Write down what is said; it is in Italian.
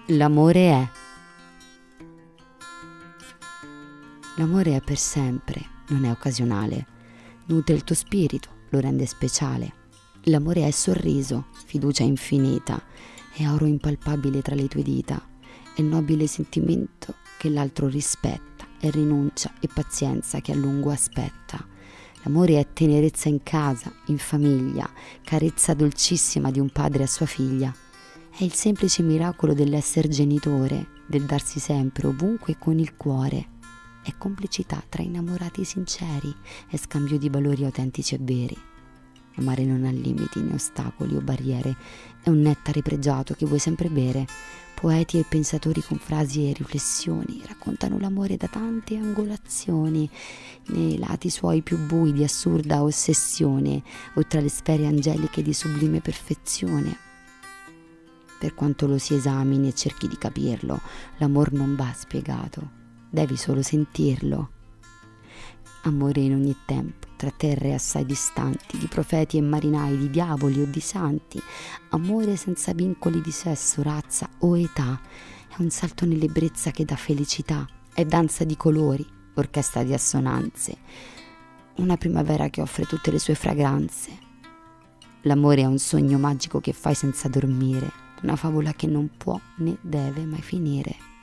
L'amore è. L'amore è per sempre, non è occasionale. Nutre il tuo spirito, lo rende speciale. L'amore è sorriso, fiducia infinita, è oro impalpabile tra le tue dita. È nobile sentimento che l'altro rispetta, è rinuncia e pazienza che a lungo aspetta. L'amore è tenerezza in casa, in famiglia, carezza dolcissima di un padre a sua figlia. È il semplice miracolo dell'essere genitore, del darsi sempre, ovunque con il cuore. È complicità tra innamorati sinceri, è scambio di valori autentici e veri. Amare non ha limiti né ostacoli o barriere, è un nettare pregiato che vuoi sempre bere. Poeti e pensatori con frasi e riflessioni raccontano l'amore da tante angolazioni, nei lati suoi più bui di assurda ossessione o tra le sfere angeliche di sublime perfezione. Per quanto lo si esamini e cerchi di capirlo, l'amor non va spiegato, devi solo sentirlo. Amore in ogni tempo, tra terre assai distanti, di profeti e marinai, di diavoli o di santi. Amore senza vincoli di sesso, razza o età. È un salto nell'ebbrezza che dà felicità, è danza di colori, orchestra di assonanze. Una primavera che offre tutte le sue fragranze. L'amore è un sogno magico che fai senza dormire, una favola che non può né deve mai finire.